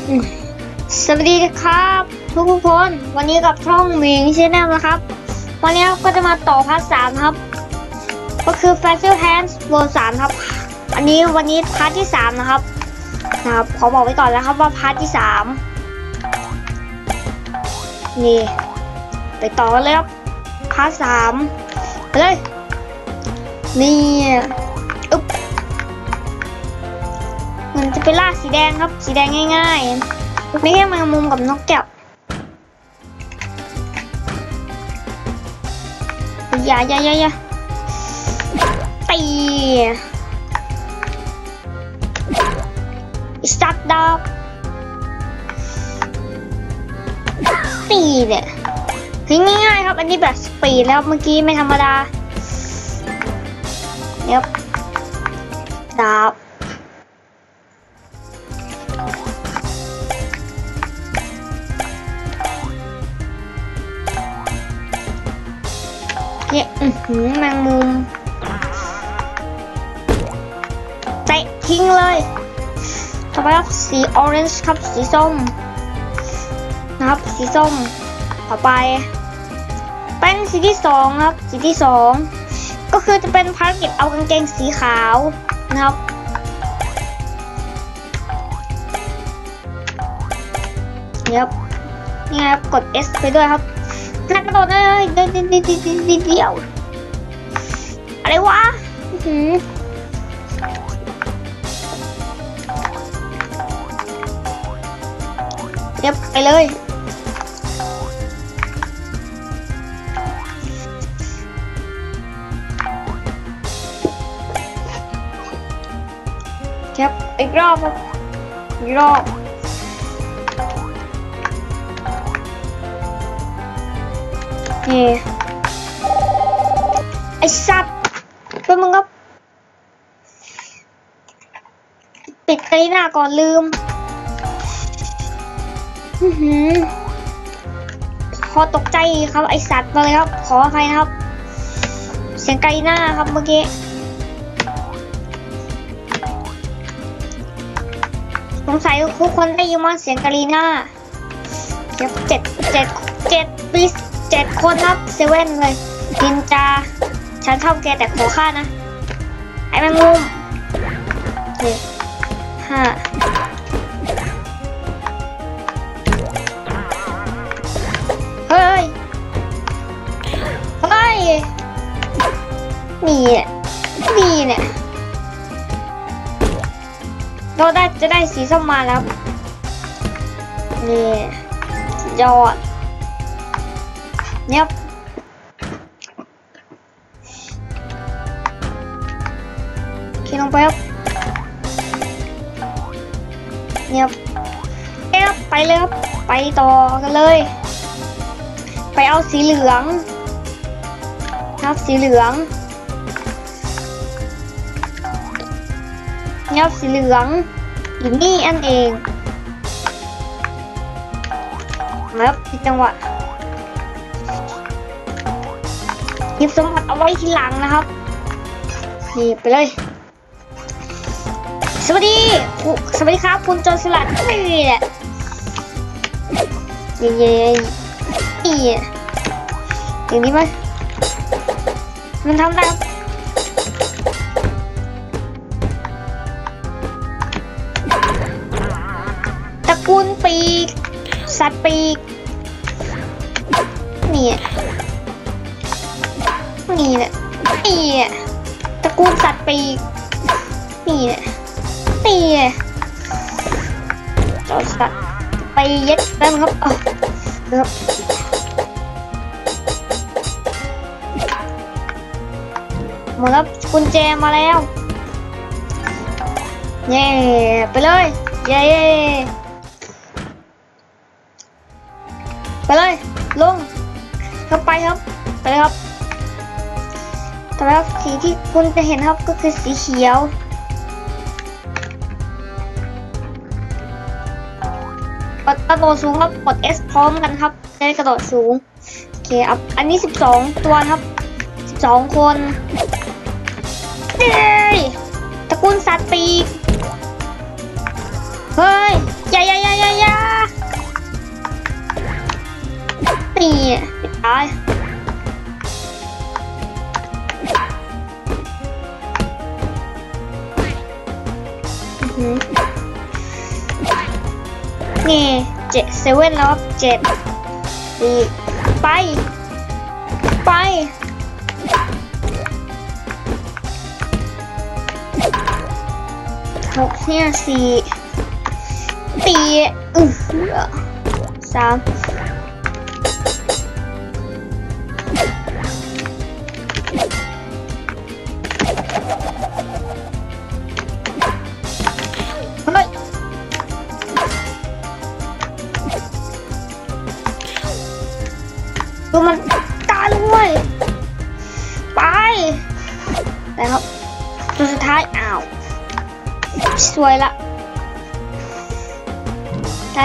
สวัสดีครับทุกคนวันนี้กับช่องมิงชแนลนะครับวันนี้ก็จะมาต่อพาร์ท 3ครับก็คือ Fatal Hands World 3ครับวันนี้พาร์ทที่ 3นะครับขอบอกไว้ก่อนแล้วครับว่าพาร์ทที่ 3นี่ไปต่อกันเลยครับพาร์ท 3ไปเลยนี่มันจะเป็นล่าสีแดงครับสีแดงง่ายๆไม่ใช่แมงมุมกับนกแก้วอย่าตีสัตว์ดาวตีเนี่ยง่ายๆครับอันนี้แบบสปีดแล้วเมื่อกี้ไม่ธรรมดาเนี่ยดาบเนี่ยแมงมุมเตะทิ้งเลยต่อไปครับสีออเรนจ์ครับสีส้มนะครับสีส้มต่อไปเป็นสีที่2ครับสีที่2ก็คือจะเป็นภารกิจเอากางเกงสีขาวนะครับนี่ครับกด S ไปด้วยครับกระโดดเลยเดียวอะไรวะไปเลยอีกรอบนี่ไอ้สัตว์เป็นมึงครับปิดไกลหน้าก่อนลืมพอตกใจครับไอสัตว์มาเลยครับขออภัยนะครับเสียงไกลหน้าครับเมื่อกี้สงสัยทุกคนได้ยินว่าเสียงกาลีน่า7 คนครับ7เลยนินจาฉันชอบแกแต่ขอค่านะไอ้แมงมุมนี่5เฮ้ยนี่เนี่ยเราจะได้สีส้มมาแล้วนี่ยอดเนี่ยคิดลงไปครับเนี่ยไปเลยครับไปต่อกันเลยไปเอาสีเหลืองครับสีเหลืองเนี่ยสีเหลืองอยู่นี่อันเองมาครับผิดจังหวะหยิบสมบัติเอาไว้ทีหลังนะครับนี่ไปเลยสวัสดีครับคุณโจรสลัดนี่แหละอย่างนี้ไหมมันทำได้ตระกูลปีกสัตว์ปีกนี่แหละตระกูลสัตว์ปีกนี่แหละจอสัตว์ไปเย็ดได้ไหมครับครับหมดแล้วกุญแจมาแล้วเย่ไปเลยเย่ไปเลยลงเข้าไปครับไปเลยครับแต่แล้วสีที่คุณจะเห็นครับก็คือสีเขียวกระโดดสูงครับกด S พร้อมกันครับได้กระโดดสูงโอเคครับอันนี้12ตัวครับ12คนเย้ตระกูลสัตว์ปีกเฮ้ยอย่านี่ปิดตายนี่7แล้วครับ7 4ไป6เนี่ย4ตี3ดูมันตายเลยไปแต่ครับตัวสุดท้ายอ้าวสวยละได้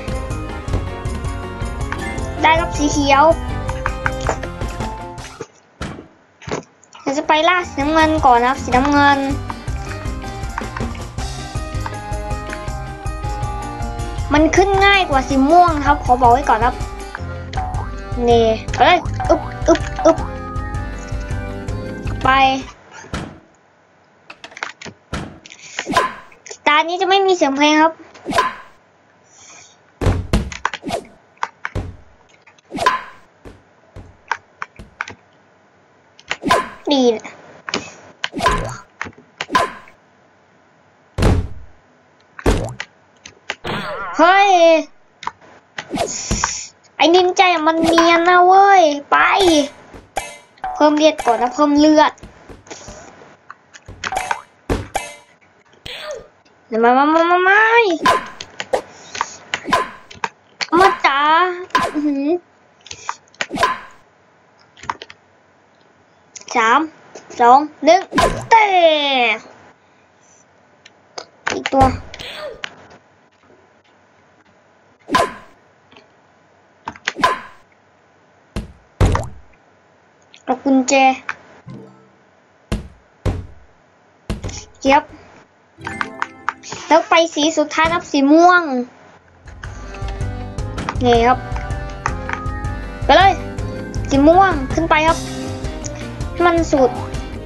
ครับสีเขียวเราจะไปล่าสีน้ำเงินก่อนนะครับสีน้ำเงินมันขึ้นง่ายกว่าสีม่วงครับขอบอกไว้ก่อนครับนี่ไปเลยอึบไปตานี้จะไม่มีเสียงเพลงครับดีเฮ้ยไอ้นินจามันเนียนนะเว้ยไปเพิ่มเลือดก่อนนะเพิ่มเลือดเดี๋ยวมาจ๋า3 2 1เตะอีกตัวกับกุญแจเจี๊ยบแล้วไปสีสุดท้ายนับสีม่วงนี่ครับไปเลยสีม่วงขึ้นไปครับให้มันสุด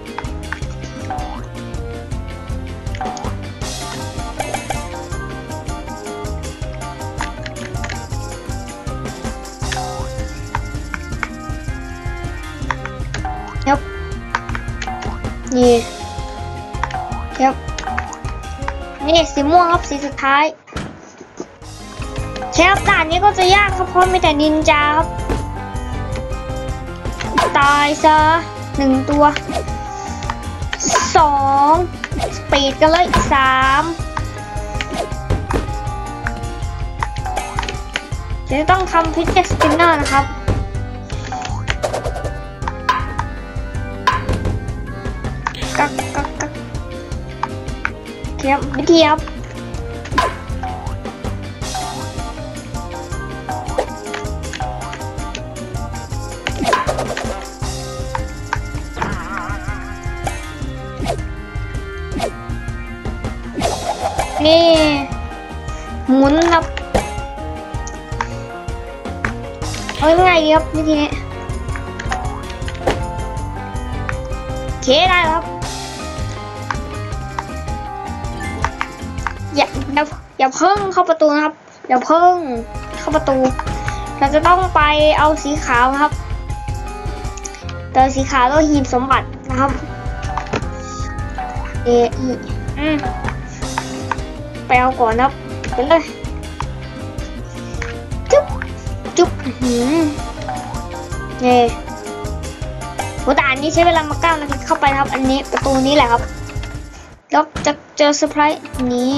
ครับนี่ครับนี่สีม่วงครับสีสุดท้ายใช่ครับด่านนี้ก็จะยากครับเพราะมีแต่นินจาครับตายซะ1ตัว2สปีดกันเลย3จะต้องทำพิกเก็ตสปินเนอร์นะครับกักเทียบวิธีครับนี่หมุนครับเอาง่ายดีครับวิธีนี้โอเคได้ครับอย่าเพิ่งเข้าประตูนะครับอย่าเพิ่งเข้าประตูเราจะต้องไปเอาสีขาวครับแต่สีขาวต้องหีบสมบัตินะครับไปเอาก่อนครับไปเลยจุ๊บนี่หัวด่านนี้ใช้เวลามา9 นาทีเข้าไปนะครับอันนี้ประตูนี้แหละครับแล้วจะเจอเซอร์ไพรส์นี้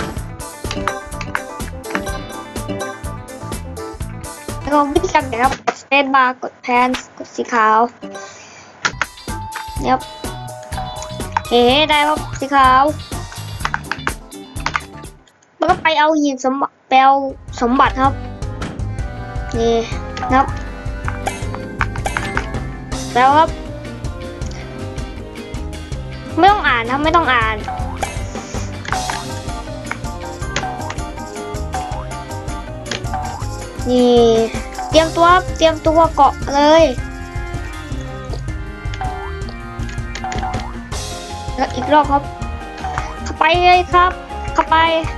แล้วก็วิธีการนะครับกดสเปซบาร์กดแพนกดสีขาวเนี่ยเฮ้ได้ครับสีขาวแล้วก็ไปเอาหีบสมบัติครับนี่ครับแล้วครับไม่ต้องอ่านนะไม่ต้องอ่านนี่เตรียมตัวเตรียมตัวเกาะเลยแล้วอีกรอบครับเข้าไปเลยครับเข้าไป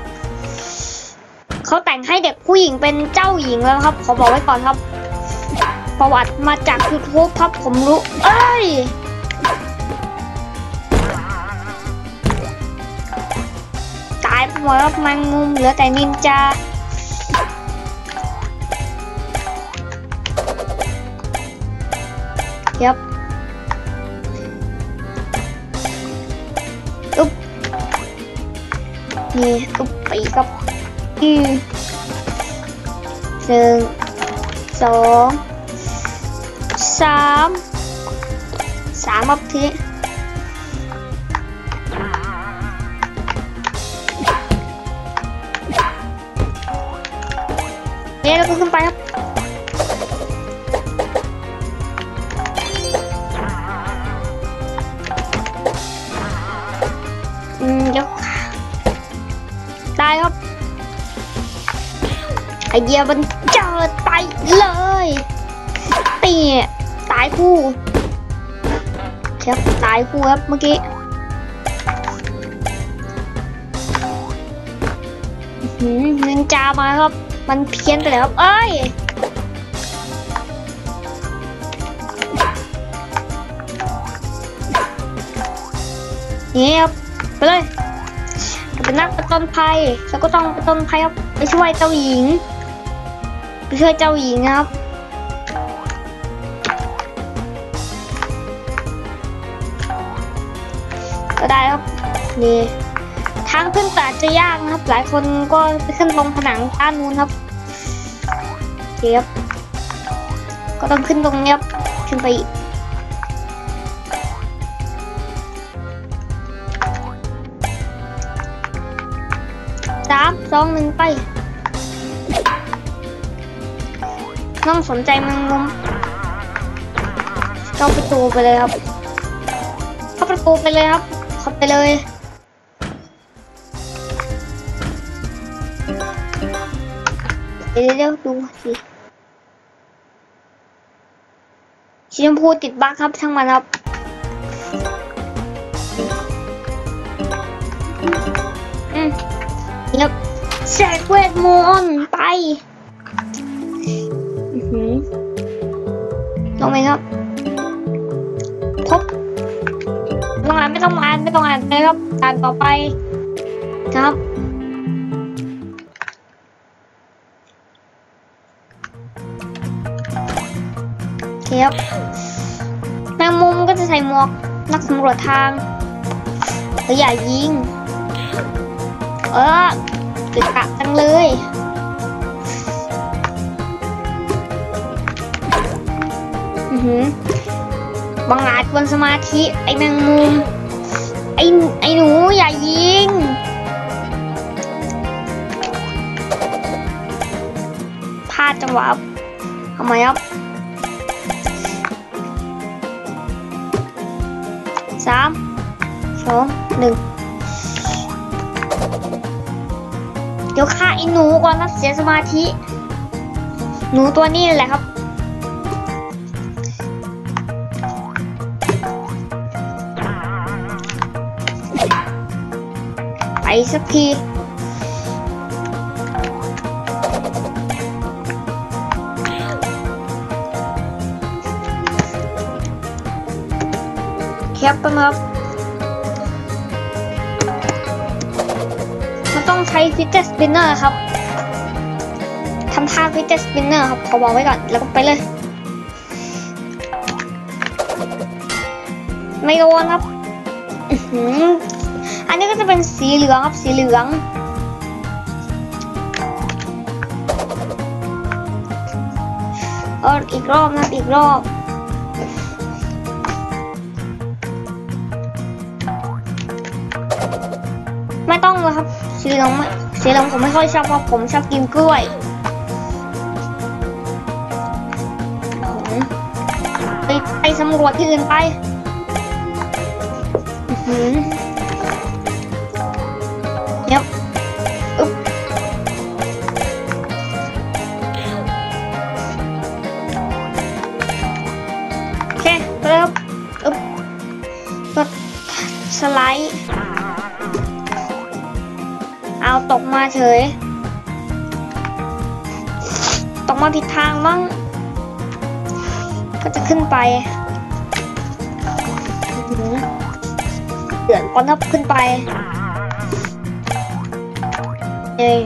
เขาแต่งให้เด็กผู้หญิงเป็นเจ้าหญิงแล้วครับขอบอกไว้ก่อนครับประวัติมาจาก YouTube ครับผมรู้เอ้ยตายไปหมดแล้วแมงมุมเหลือแต่นินจายับอุ๊บนี่อุ๊บไปครับ1 2 3ครับทีนี้เราก็ขึ้นไปครับยกได้ครับไอเดียมันเจอไปเลยตีตายคู่ครับตายคู่ครับเมื่อกี้นินจามาครับมันเพี้ยนไปแล้วครับเอ้ยนี่ครับไปเลยเป็นนักผจญภัยแล้วก็ต้องผจญภัยครับไปช่วยเจ้าหญิงครับก็ได้ครับนี่ทางขึ้นแต่จะยากนะครับหลายคนก็ไปขึ้นตรงผนังด้านนู้นครับเทียบก็ต้องขึ้นตรงนี้ครับขึ้นไปอีก3 2 1ไปต้องสนใจแมงมุมเข้าประตูไปเลยครับเข้าประตูไปเลยครับเข้าไปเลยเดี๋ยวดูสิสีชมพูติดบั๊กครับช่างมันครับครับแสกเวทมนต์ไปลงไหมครับพบไม่ต้องอ่านเลยครับอ่านต่อไปครับครับแมงมุมก็จะใส่หมวกนักสำรวจทางอย่ายิงติดกะจังเลยบังอาจกวนสมาธิไอ้แมงมุมไอ้หนูอย่ายิงพลาดจังหวะทำไมครับ3 2 1เดี๋ยวฆ่าไอ้หนูก่อนนะเสียสมาธิหนูตัวนี้แหละครับไปสักทีแคปกันครับต้องใช้ฟิตเจสปินเนอร์ครับทำท่าฟิตเจสปินเนอร์ครับเขาบอกไว้ก่อนแล้วก็ไปเลยไม่โดนครับอันนี้ก็จะเป็นสีเหลืองครับสีเหลืองอีกรอบนะอีกรอบไม่ต้องเลยครับสีเหลืองผมไม่ค่อยชอบเพราะผมชอบกินกล้วยไปสำรวจที่อื่นไปยับนี้เอาตกมาเฉยตกมาผิดทางมั้งก็จะขึ้นไปเดือดก่อนครับขึ้นไปเอ้ย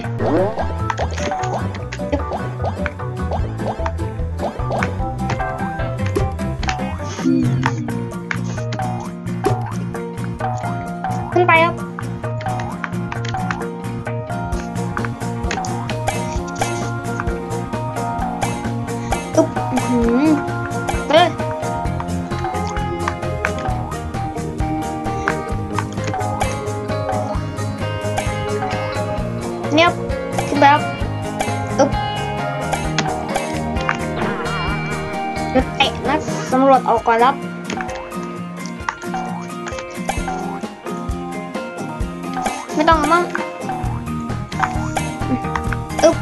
ขึ้นไปครับอึ๊บไปเลยเนี่ยขึ้นไปครับอึ๊บเตะนักสำรวจออกก่อนครับไม่ต้องมั้งอึ๊บ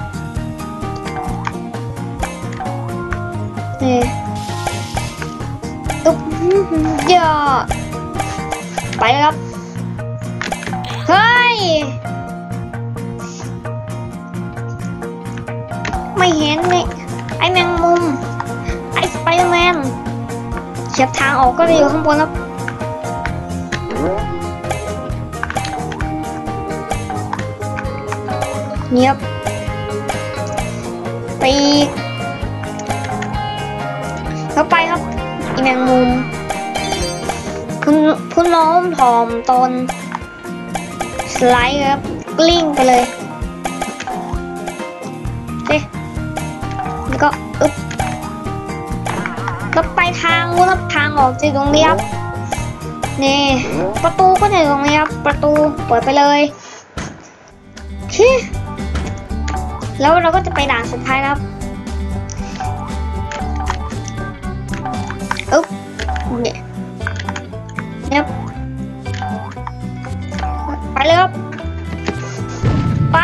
นี่อึ๊บเยอะไปเลยครับเฮ้ยไม่เห็นนี่ไอ้แมงมุมไอ้สไปเดอร์แมนเฉียบทางออกก็จะอยู่ข้างบนครับเงียบไปเข้าไปครับอีแมงมุมคุณน้องถ่อมตนสไลด์ครับกลิ้งไปเลยเอ๊ะแล้วก็อึ๊บแล้วไปทางนู้นครับทางออกจากตรงนี้ครับนี่ประตูก็อยู่ตรงนี้ครับประตูเปิดไปเลยแล้วเราก็จะไปด่านสุดท้ายนะครับอึ๊บเนี่ยไปเลยครับไป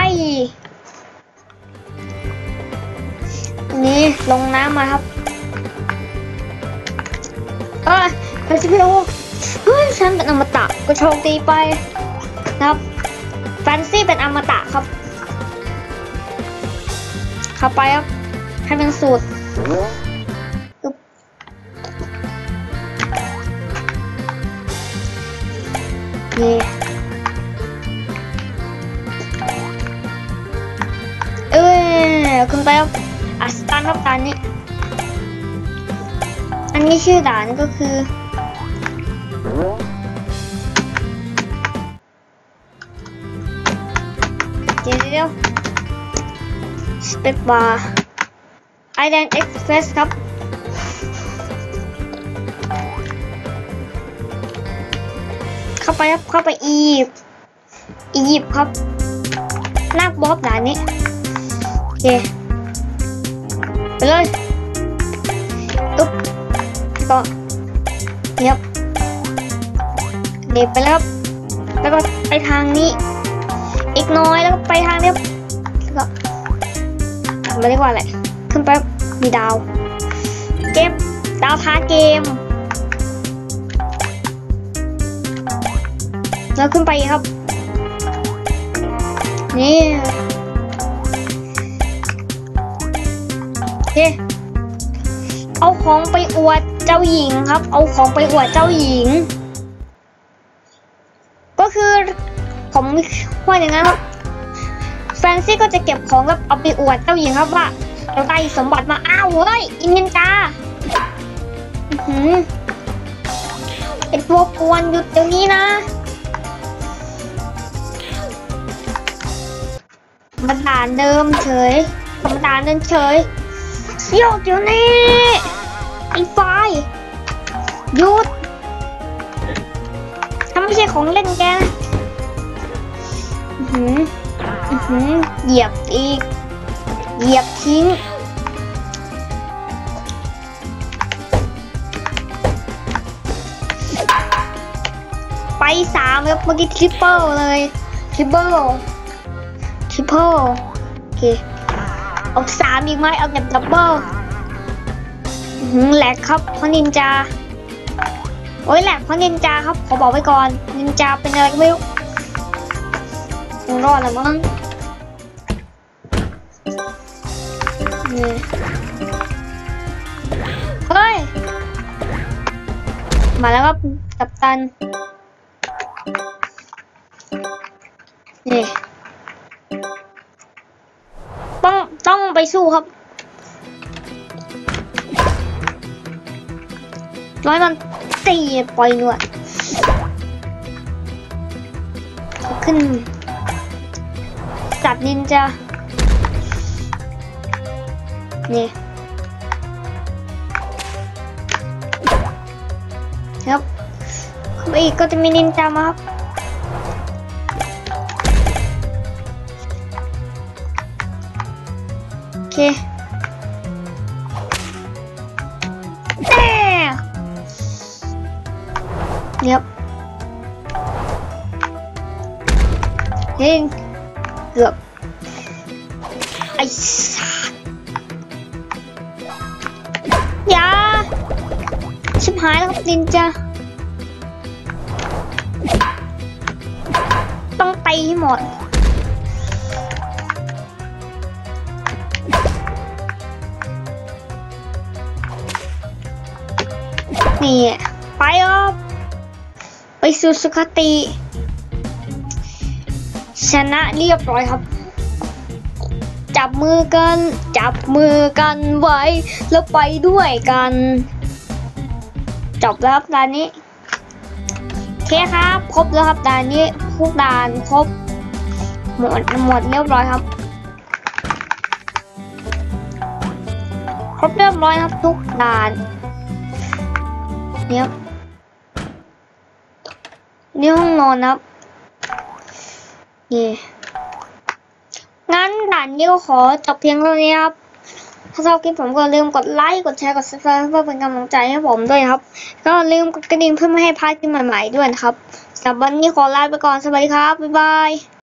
นี่ลงน้ำมาครับไปสิพี่โอเฮ้ยฉันเป็นอมตะก็โชคดีไปนะครับแฟนซี่เป็นอมตะครับเข้าไปครับให้เป็นสูตรนี่คุณไปครับสตาร์ทด่านนี้อันนี้ชื่อด่านก็คือเดี๋ยวสเปซบาร์ไอแลนด์เอ็กซ์เพรสครับเข้าไปครับเข้าไปอียิปต์ครับนักบอสด่านนี้โอเคไปเลยตุ๊บก็เงียบเด็บไปแล้วแล้วก็ไปทางนี้อีกน้อยแล้วก็ไปทางนี้แล้วก็ไม่เรียกว่าอะไรขึ้นไปมีดาวเก็บดาวท้าเกมแล้วขึ้นไปครับนี่โอเคเอาของไปอวดเจ้าหญิงครับเอาของไปอวดเจ้าหญิงก็คือผมว่าอย่างนั้นครับแฟนซี่ก็จะเก็บของแล้วเอาไปอวดเจ้าหญิงครับว่าเราได้สมบัติมาอ้าวเฮ้ยอินเนียนกาไอ้พวกกวนหยุดเดี๋ยวนี้นะมาด่านเดิมเฉยธรรมดาเดินเฉยโยกเดี๋ยวนี้ไอ้ไฟหยุดถ้าไม่ใช่ของเล่นแกเหยียบอีกเหยียบทิ้งไป3ครับเมื่อกี้ทริปเปิลเลยทริปเปิลโอเคออก3อีกไหมเอาแบบดับเบิลแหลกครับเพราะนินจาโอ้ยแหลกเพราะนินจาครับขอบอกไว้ก่อนนินจาเป็นอะไรก็ไม่รู้คงรอดแล้วมั้งนี่เฮ้ยมาแล้วครับกัปตันนี่ต้องไปสู้ครับร้อยมันตีปล่อยหนวดขึ้นจัดนินจานี่ครับเข้าไปอีกก็จะมีนินจามาครับโอเคครับเฮ้ยเกือบไอ้สัสอย่าชิบหายแล้วครับนินจาต้องตีให้หมดนี่ไปครับไปสู่สุคติชนะเรียบร้อยครับจับมือกันไว้แล้วไปด้วยกันจบแล้วครับด่านนี้โอเคครับครบแล้วครับด่านนี้ทุกด่านครบหมดเรียบร้อยครับครบเรียบร้อยครับทุกด่านเนี่ยนี่ห้องนอนครับนี่งั้นด่านนี้ก็ขอจบเพียงเท่านี้ครับถ้าชอบคลิปผมก็อย่าลืมกดไลค์กดแชร์กด Subscribe เพื่อเป็นกำลังใจให้ผมด้วยครับก็อย่าลืมกดกระดิ่งเพื่อไม่ให้พลาดคลิปใหม่ๆด้วยนะครับสำหรับวันนี้ขอลาไปก่อนสวัสดีครับบ๊ายบาย